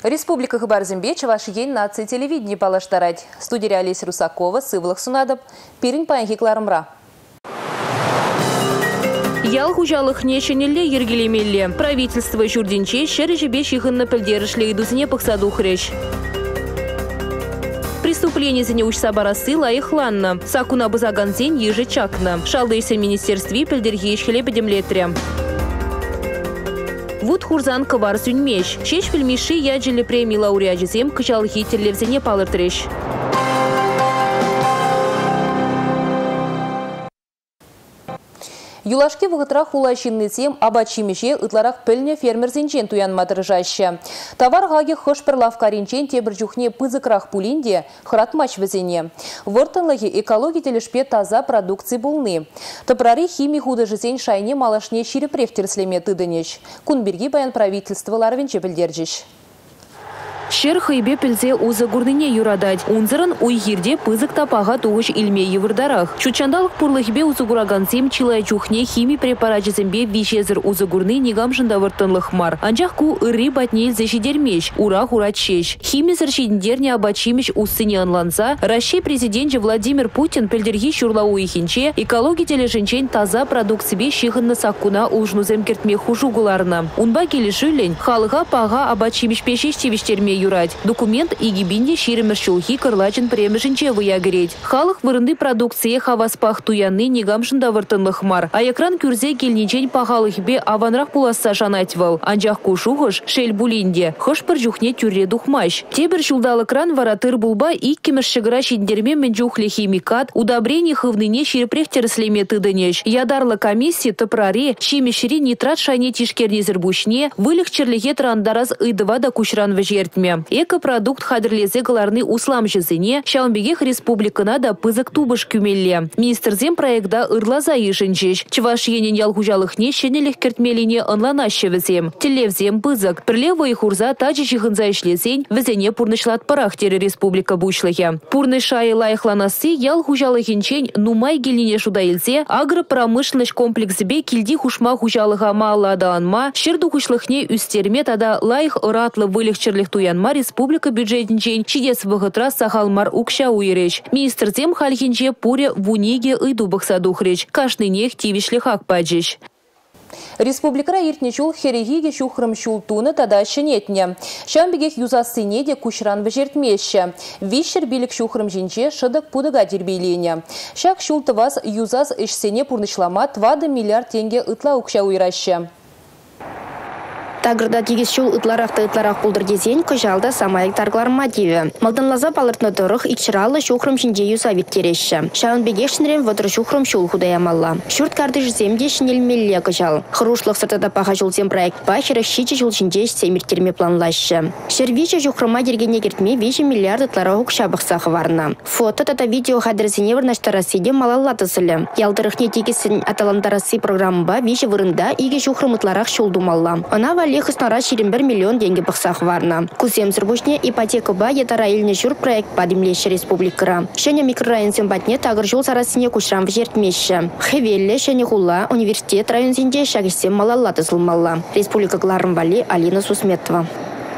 Республика Хабар-Зембе Чавашиен нации телевидения палаштарать. Студия Олеся Русакова, Сывлах Сунадоб, Пирин Паянхиклармра. Ял хужалых неченелле ергелемелле. Правительство журдинче шережебе шихынна пельдерышле идузне пахсадухрещ. Преступление за неуч сабарасы лайхланна. Сакуна базаганзень ежечакна. Шалдейся министерстве пельдергееш хлебедемлетря. Вот хурзан ковар сюньмеш. Шеш фильмиши яджели премии лауреатизем кычалхи телевизионе палыртрещ. Юлашки вғытрах хулайшинны тем абачимеше ытларах піліне фермер зенчен туян матыржаще. Товар ғаги хошпер лавкаринчен тебір жүхне пызыкрах пулинде хыратмач візене. Вортынлығы экологи телешпе таза продукции булны. Топрари химии худа жизнь шайне малашне ширепрехтерслеме тыдынеш. Кунберги баян правительства ларвенче пілдерджеш. Шер хайбе пілзе узы гурдыне юрадать. Унзырын уйгирде пызык тапаға туғыш илме евырдарах. Чучандалық пурлыхбе узы гураганцем чилай чухне хими препаратчызымбе вишезір узы гурны негамшында выртынлық мар. Анжақ ку ыры батнел зешидермеш, урах уратшеш. Химизір шедіндерне абачимеш уссыне анланса, Россия президенті Владимир Путин пілдерги шурлау ихинче, экологи телешінчен таза продукцибе шихынны саккуна улжнузем кертме хужугуларна. Унба келешілін, халыға паға абачимеш пешеш тевештерме юрать. Документ игибинде ширемер шулхи кырлачын премешінче выягреть. Халық вырынды продукция хаваспах туяны негамшында выртынлық мар. А экран күрзе келничен пағалықбе аванрақ пуласса жанайтвал. Анжақ кушуғыш шел булинде. Хышпыр жүхне тюрре духмаш. Тебір шулдал экран варатыр булба и кемешшігіра шендерме менжухле химикат, удобрение хывныне ширепрехтерслеме тыдынеш. Ядарлы комиссия тыпраре, шимешри нитрат шайне тишкернезір бушне, вылық черліге трандараз ыдывада кушран вжертме. Экопродукт хадрлезе галарны услам жезіне, Шаумбегех республикана да пызык тубыш күмелле. Министрзем проекта ырлаза ешінчеш. Чавашиенен ялхужалықне шенелек кертмелине анланашы візем. Телевзем пызык. Пірлевой хурза тачы жихынза ішлезен візене пурнышлат парахтері республика бушлығы. Пурны шайы лайықланасы ялхужалықинчен нумай геліне шудаилзе агропромышленность комплексбе килди хушма хужалыға маалада анма, шерду хушлықне үстерме тада лайық ыратлы вылықчырлық туянма республика бюджетінчен чидес вғытра сахалмар укша уйреш. Министрзем хальхинче пуре вуниге ыйду бақсадухреш. Кашныне тивишлі хак паджеш. Республикара иртнечул херегиге шухрым шултуны тада шенетне. Шамбегех юзасыне де кушран бежертмеші. Вишер билік шухрым жинче шыдық пудыга дербейлене. Шак шултывас юзас ішсене пурнышлама 2 миллиард тенге ытла укша уйрашы. Тагырда тегіз шул ытларақ пулдыр дезен көжалда самайық тарглар мотиві. Малданлаза палыртны тұрық икшыралы шухрым шинже юсавит тереші. Шаун бегешінрем ватыр шухрым шул худаямалла. Шурт карды жыземде шинелмелле көжал. Хырушлық сыртада паха жулзем проект бахиры шичі жул шинже семіртерме планлашы. Шервичі жухрыма дергене кертме 5 миллиард ытлара хукша бақсақы варна. Фото тата видео хадырзіне вырнаштарасыде малалатысылы. Ялдырықне тегісін аталандарасы программба 5 вырында иге шухрым ытларақ шулдумалла. Она вали Лехыснара 1 миллион деньги бақсақ варна. Кузем зірбушне ипотека ба етара еліне жүр проект падимлеші республикара. Шене микрорайон зембатне тағыр жол сарасыне кушрам вжертмеші. Хевелле шене хула университет район зенде шагісем малаллаты зылмалла. Республика Гларымбали Алина Сусметова.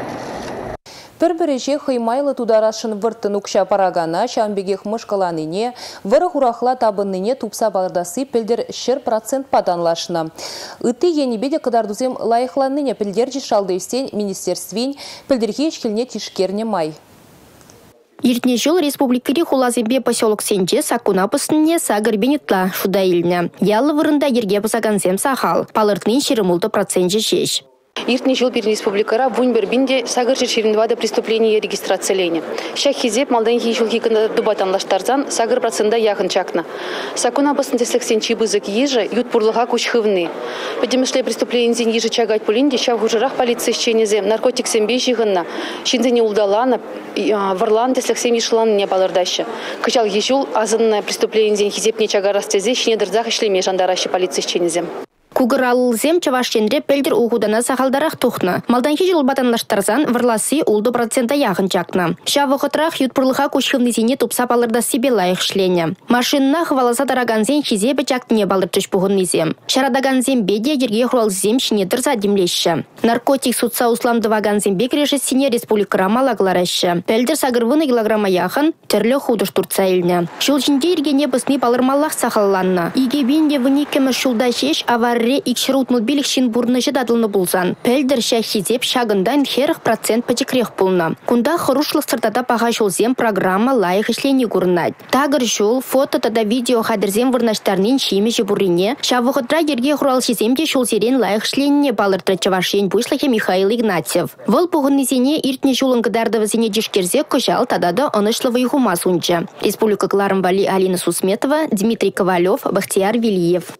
Пір-біріже хаймайлы тударашын вырттын укша парагана, шамбегех мышқаланыне, выры хурахла табынныне тупса бардасы пілдер 1% паданлашына. Үтті енебеде кадардузем лайықланыне пілдерджі шалды істен министерствен пілдерге ешкеліне тишкерне май. Иртне жыл республикари хулазембе поселок сенче сакуна пысыне сагырбенетла шуда илне. Ялы вырында ерге пысаганзем сахал. Палыртны 20% шеш. Иртне жыл bir республикара вунбер бинде сагыр жирширинвада преступление регистрацияления. Шах хизеп малдан хишул хикында дубатанлаштарзан сагыр процента яхын чакна. Сакуна басын теслексен чибызык ежи ют пурлыға кучхывны. Подемышле преступление зен ежи чагать пулинде шав хужырах полиция щенезем наркотик сембе жигынна. Шинзене улдалана варлан теслексен ешлан не балырдаща. Качал ежул азынное преступление зен хизеп не чагарастезе шинедырзах ишлеме жандараща полиция щенезем. Кугыралылзем чавашченре пелдер угудана сахалдарах тухна. Малданхи жылбатанлаштарзан врласы улды процента яғын чакна. Шавықытрах ютпырлыға кушхылнызине тупса балырда себе лайық шлене. Машинна хваласа тараганзен хизебе чактыне балыртыш бұғыннызем. Шарадаганзен беде жерге хуралзем шинедірза демлеші. Наркотик сутса усламдываганзен бек решесіне республикара малаглараща. Пелдер сагырвыны килограмма яғын түрлі худыш турца еліне. Шулжинде ергене бысны балырмаллах сахалланна. Иге бенде вынекемі шулда шеш аварре икширутмыл билікшін бурныжы дадылны булзан. Пелдер шахизеп шагындан 40% пачекрех пулна. Кунда хорушлық сыртада паға жолзем программа лайық ішлені көрінад. Тагыр жол, фото тада видео хадырзем вырнаштарнын шиме жебурине, шавығытра ерге хуралшиземде шолзерен лайық ішленіне балыртыры чавашен бұшлығы Михаил Игнатьев. Вол пұғыннызене иртне жолын кыдардывызене жешкерзе көжал тадады онышлывы юхумас унча. Республика Кларымбали Алина Сусметова, Дмитрий Ковалев, Бахтияр Вилиев.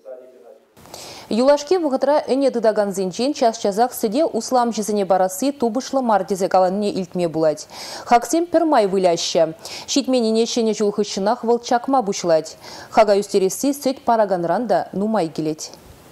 Юлашки вғытра әне дыдаган зенчен час-чазақ сіде услам жезіне барасы тубышлы мардезе каланне илтме булать. Хаксем пермай выляща. Шитменіне шене жулхышынақ выл чакма бұшлать. Хага юстересі сөйт параганранда нумай келет.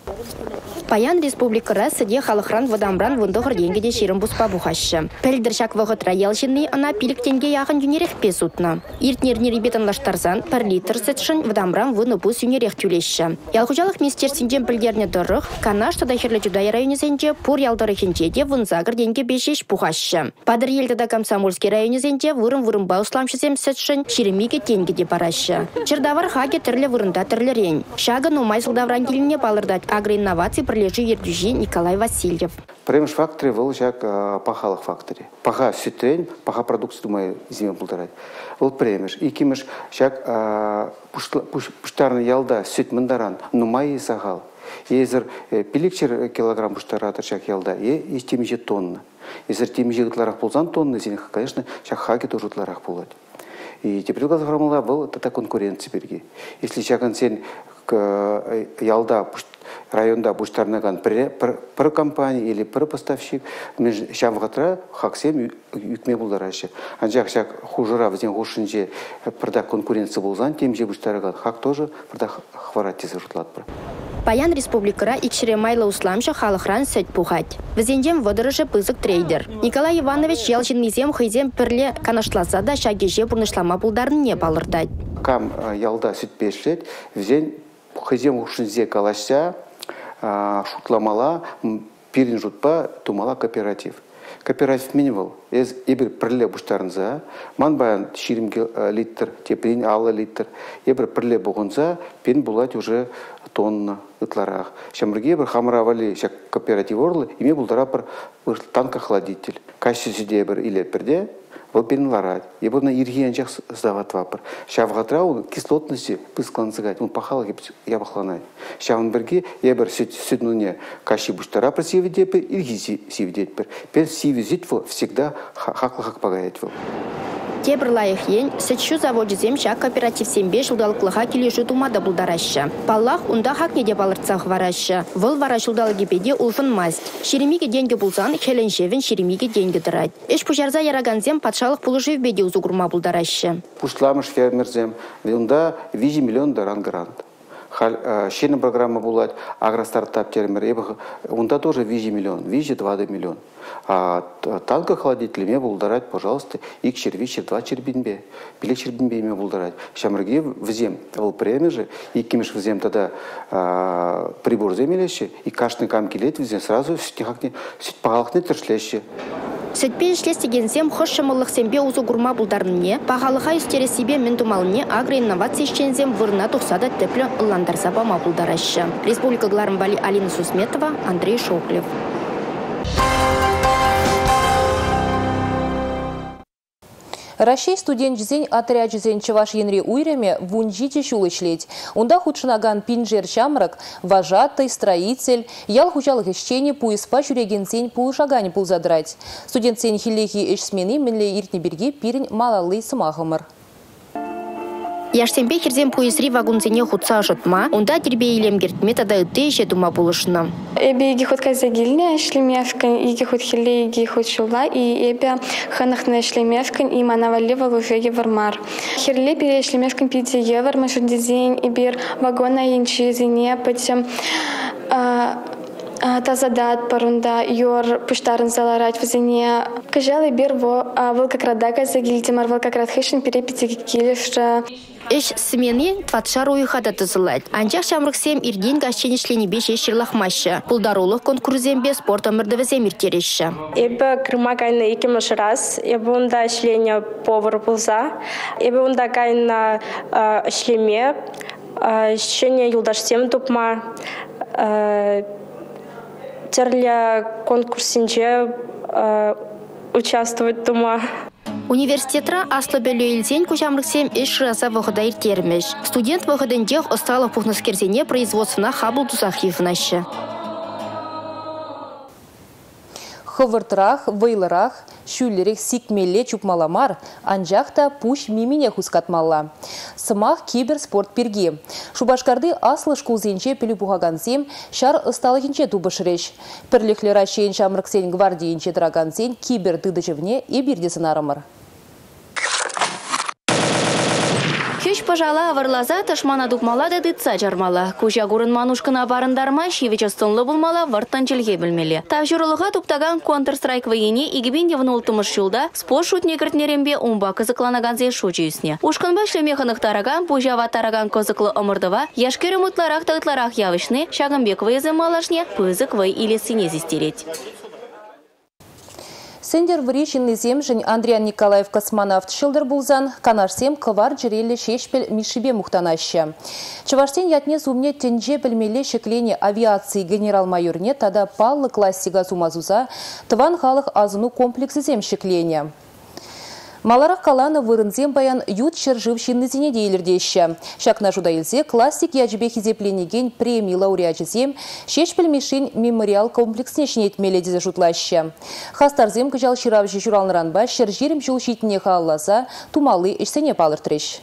Паян республикара сыде халықран вадамран вындығыр денгеде шерім бұспа бұхашы. Пәлдіршак вғытра елшінні ана пиліктенге яғын юнерек песутна. Иртнерні ребетанлаштарзан пар литр сетшін вадамран выны бұс юнерек тюлеші. Ялхужалық министерсінден пілдеріне дұрық, канаш тада херлі жудай районезенде пұр ялдары хенчеде вынзағыр денге бешеш бұхашы. Падыр елдіда комсомольский районезенде вырым-вырым бауысламшызем сетшін шеремеге тенгеде барашы. Чердавар хаге түрлі вырында түрлі рен. Шагын умай сылдавран келіне балырдат агроинновации пролежи ердюжи Николай Васильев. Премш факторы был жак пахалых факторы. Паха sütten, паха продукция думаю зиме булдырать. Вот премш. И кимеш жак пуштарны ялда süt мындаран нумай сагал. Езер пиликчер килограмм пуштаратыр жак ялда. И темиже тонна. Езер темиже гытларах булзан тонны зинех, конечно, жак хаги тоже гытларах булать. И теперь формула был это конкуренция берги. Если жакан сен ялда районда буштарнаган пір компания или пір поставщик шамғатра хаксем юкме булдарашы. Анжақ жақ хужыра візен хушынже пірда конкуренция болзан, тем же буштараган хак тоже пірда хварат тезі жұтлады бір. Паян республикара икшіре майла усламшы халықран сөт пухать. Візендем водырышы пызык трейдер. Николай Иванович елжіннізем хызем пірле канашласа да шагеже бұрнышлама бұлдарын не балырдать. Кам ялда сүт пешлет, візен хызем хушынзе калашса, шутламала, пирин жутпа, тумала кооператив. Кооператив минимал. Ебір пірле бұштарынза, ман баян ширимге литр, теприн алы литр. Ебір пірле бұғынза, пен бұлать уже тонна ытларақ. Шамырге бір хамыравали шак кооператив орлы, име бұлдара бір танкохладитель. Качестве бір илет бірде, ол пен ларать. Ебір на иргиян жақ сдават вапыр. Шавғатра ол кислотности пысқланзығать, он пахалы ябақланай. Шавын бірге ебір сүт нуне каши бұштара бір севедет бір, ирги севедет бір. Пен севезет вол всегда хақлы-хақ пағаят вол. Тебір лайық ен, сәтші заводы земшак кооператив сембе жылдалықлыға келеші тумада бұлдарашы. Паллах ұнда хақ неде балыртсақ варашы. Выл вара жылдалығы беде ұлфын маст. Шеремеге денге бұлзан, хеленшевін шеремеге денге дырад. Эш пұжарза яраганзем патшалық пұлыжев беде ұзуғырма бұлдарашы. Пұштламыш фермерзем, ұнда 5 миллион даран грант. Шена программа булать, агростартап термер, унда тоже 5 миллион, 20 миллион. А танкохладитель булдарать, пожалуйста, их червичер 2 чербинбе, пилик чербинбе ими булдарать. Шамрги взем, вол премия же, и кимиш взем тогда прибор земелище, и кашный камки лет взем, сразу суть пагалхны тершлеще. Сөтпен шлестегенсем хошшымылық сембе ұзу гурма бұлдарыне, пағалыға үстері себе ментумалыне агроинновация ішчензем вырна тұқсада тәплі ұландарса бама бұлдарашы. Республика Кларымбали Алина Сусметова, Андрей Шоклев. Рашей студент жізен отряд жізен чаваш енре уйреме вунжите шулы шлеть. Унда худшынаган пинжер чамрак, вожатый, строитель, ял хучалых ищене пуиспа жүреген сен пулышагане пулзадрать. Студент сен хилехи эшсмены менле иртне берге пирень малалы сымахымыр. Яшсембе херзем пуисри вагунзене хутса жотма, унда тербе илем гертме тада ыте дума булышына. Эбе иги хут казагилне шлемевкан, иги хут хиле, иги хут шула, и эбе ханахне шлемевкан, и манавалева луфеге вармар. Херле пере шлемевкан 5 евро, машудизень, и бир вагона янчизине, потом тазадат парунда юр пуштарын заларать везене. Кажалы бир волкокрадага загильдимар волкокрадхишин перепитиги килишра. Иш смене тватшар уйхада тызылать. Анчах шамрыксем ирген гашченешлени бешеш шырлахмашы. Пулдарулық конкурсембе спорт өмірдівізем иртереші. Эбі кырма кайны икимыш раз. Эбі онда шлене повар булза. Эбі онда кайны шлеме. Шене юлдаштем тупма. Терлі конкурсинче участвовать тума. Университетра аслы бөлі елден көжамрыксем еш раза вғыда ертермеш. Студент вғыдын дех осталық пухнаскерзене производствына хабыл тузахивнашы. Хывыртырах, вайлырах, шүллерек сикмелле чупмаламар, анжақта пуш мимине хускатмалла. Сымақ киберспорт перги. Шубашкарды аслы шкулзенче пілі бұғаганзем, шар ысталығынче тубышыреш. Пірліклера шейін шамрыксен гвардиенче траганзен кибер дыдыжывне ебірдесін арымыр. Хеш пожала аварлаза ташмана дукмала да дытса жармала. Кужа гурын манушкына барындарма шивечастонлы булмала варттанчылге білмелі. Тавжырылыға туптаган Counter-Strike вайыне игібенде внултымыш жылда спорт шутне кіртнерембе умба кызықланаганзе шучуюсне. Ушканба шлемеханық тараган, пужава тараган кызықлы ымырдыва, яшкері мұтларақ тағытларақ явышны, шағымбек вайызы малашне пызық вай илесіне зестерет. Сендер врещенный земжень Андриан Николаев космонавт шылдыр булзан, канашсем кывар жирелі шешпел мишибе мухтанаща. Чываштен ятне зумне тенже білмелі шеклене авиации генерал-майорне тада паллы классига сумазуза тыван халық азыну комплексы зем шеклене. Маларақ қаланы вырынзем баян ют шыржывшинны зене дейлердеші. Шакна жудайылзе классик яжбе хизепленеген премии лауреатчызем шешпіл мишин мемориал комплексне шнетмелі дезе жутлашы. Хастарзем кыжал шыравжы журалныранба шыржерім жыл шитіне қалласа тумалы ішсене палыртырыш.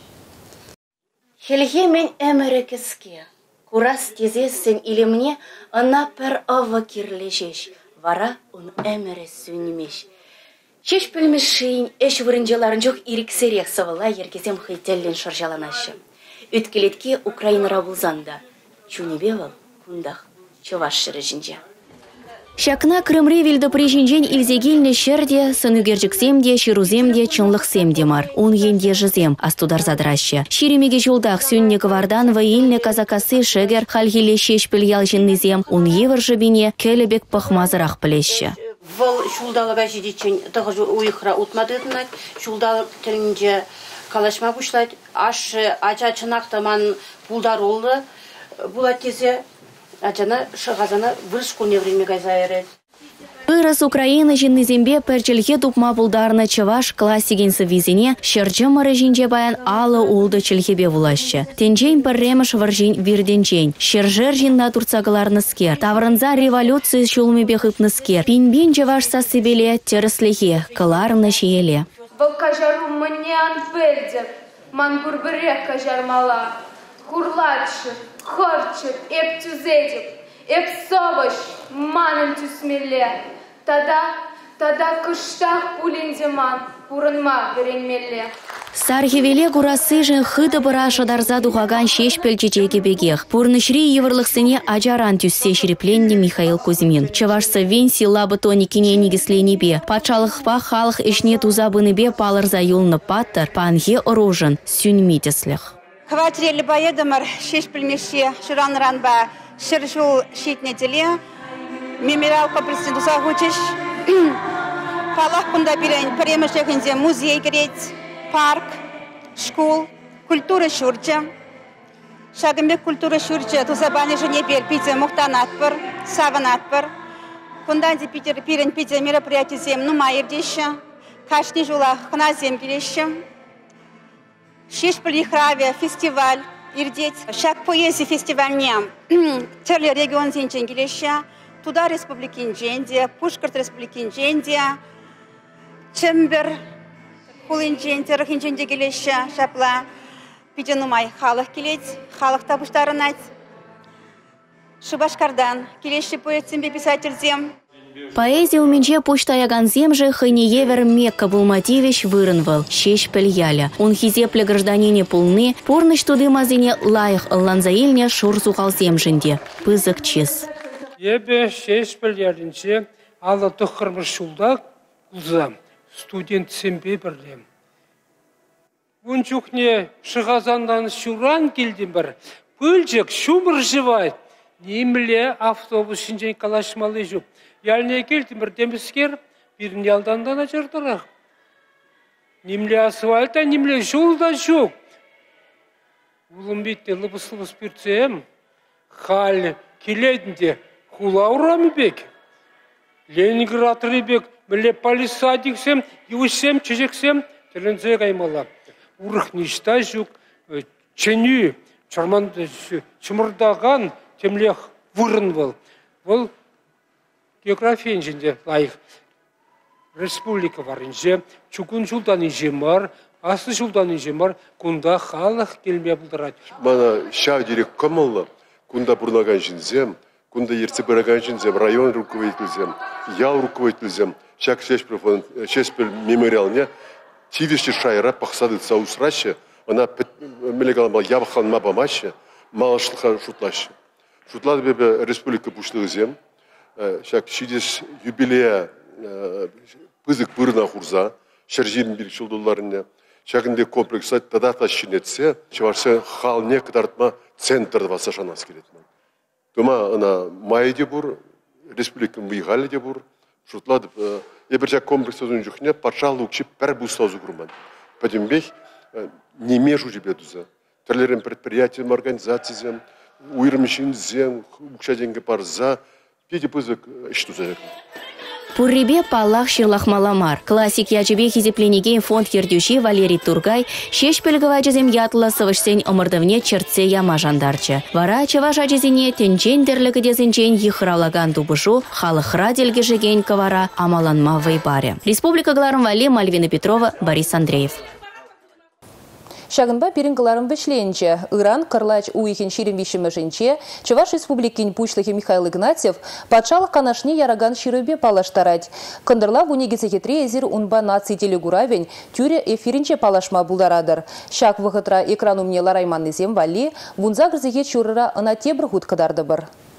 Хелге мен әмірекеске. Курас тезесін илімне ана пір ава кирлежеш. Вара он әмірі сүнімеш. Шеш білмешін, әш вырынжаларын жоқ иріксерек савыла ергезем хайтеллен шаржаланашы. Өткелетке Украинара бұлзанда. Чунебевал күндақ чываш шырыжынжа. Шакна Крымре вилді прежінжен илзегеліне шерде, сынугержіксемде, шируземде, чынлықсемде мар. Он енде жызем, астудар задыраща. Ширемеге жолдақ сөнне квардан ваилне казакасы шегер халгеле шешпіл ялжыннызем, он евір жыбине келебек пахмазырақ білеші. Вол шулдалыға жидечен тығызы уйықра ұтмадыдынат, шулдалы тілінже калашма бұшлайд, ашы ача чынақтаман пулдар олды, бұлат тезе ачаны шығазаны выршқуне время газайырет. Пырас Украина жиннызембе пәрчілге тупма пулдарына чываш классигенсы визине шырчымыры жинже баян алы улды чілхебе вулашы. Тенчен пірремыш варжин вирденчен. Шыржыр жинна турцағыларны скер. Таврынза революция шулмебе хыпныскер. Пинбин чываш сасыбеле терслихе, кыларны шиеле. Бұл кажару мне анпелдеп, ман бурбірек кажармала. Хурлатшы, хорчып, еп тюзедеп. Эп совыш, манын түсмелле. Тада кыштақ пулендеман, пурынма беренмелле. Сархевеле курасы жын хыды бұра шадарза дұғаган шешпел чечеге бегех. Пурнышри еврлықсыне ажаран түссе шірепленне Михаил Кузьмин. Чавашса вен сила бытони киненегіслене бе. Патшалықпа халық ішне тузабыны бе палырза юлны паттыр, панге оружын сүнмитесліх. Хватрелі байедымыр шешпілмеше шыранранба шыржул шетнеделе. Мемориал комплексын тузағучыш. Палақ бұнда бірін премешегінде музей керет. Парк, школ, культура шурча. Шагымбек культура шурча тузабаны жіне бер пиде мұқтанатпыр, саванатпыр. Күнданде пирен пиде мероприятие зем нумайырдеші. Кашни жула хназем келеші. Шешпіл ихраве фестиваль ирдет. Шак поэзия фестивальне түрлі регион зенчен келеші. Туда республикин женде, Пушкарт республикин женде, Чембер Кулинченте, Рахинченте келеші, шапла, пиденумай халық келет, халық табыштарын айт. Шубашкардан келеші поэтсембе писательзем. Поэзия уменче почтаяган земже хайнеевер Мекка Булмативич вырынвал, шешпел яля. Он хизепле гражданине пулны, порныш туды мазине лайх ланзаильне шур сухал земженде. Пызык чиз. Ебе шеш білерінше алы тұқырмыш шулда ұзам студент сембе бірлем. Вон чухне шығазандан шуран келден бір. Пөлжек шумыр живай. Немле автобус шинжен калашмалы жүп. Ялне келден бір деміскер бірін ялдандана жырдырақ. Немле асфальта, немле жолда жоқ. Улым бетте лыбыс-лыбыс бүртсем, хал келедінде хула урамы бек. Ленинград ребек, міле полиса дексем, юсем, чежексем, тілінзе қаймала. Урық ништа жүк, чені, чымырдаған темлех вырын бол. Бұл география жінде лайық. Республика бар инже, чукун жылдан инже бар, асы жылдан инже бар, кунда халық келме бұлдырады. Мана шау дирек көмілі, кунда бұрнаған жінзем, кунда ерце біраған жінзем, район руководителзем, ял руководителзем, шак шеспіл мемориалне, тивешті шайра пақсады саусрашы, она мелегалама ябыққан мабамашы, малышылға шутлашы. Шутлады бебе республика бұшлығы зем, шак шидес юбилея пызык бұрына құрза, шаржирін бір жылдыларыне, шагынде комплекса тадата шинетсе, чаварсе халне кыдартма центрді баса шанас келетмен. Дома ана майде бұр, республикан бұйғалы де бұр, шутлады, ебір жак комплекса зон жүхне, паршалы ұқшып пәр бұстаузы құрман. Падембек не межу жебе дұза. Тірлерін предприятиям, организациям, уйрымшин зем, ұқша денге парза, педе пызык іштуза. Пуррибе паллах ширлахмаламар. Классик ячебе хизепленеген фонд ердюши Валерий Тургай шеш пелговачезем ятла сывышсен омырдывне чертсе яма жандарчы. Вара чавашачезене тенчен дерлігідезенчен ехраулаган дубышу халықра делгежеген кавара амаланма вайбаре. Республика Гларым Вали, Мальвина Петрова, Борис Андреев. Шагынба пирингаларын бешленче, Иран, Кырлач уйхин ширим вишимешенче, Чуваш республикин пучлыхи Михаил Игнатьев, патшалық канашни яраган ширыбе палаштарать. Кындырла вунегисе хитре эзир унба наци телегуравень, тюре эфиринче палашма булдарадыр. Шак выхытра экранумне ларайман незем вали, вунза грзеге чурыра ына тебір хут кадарды бір.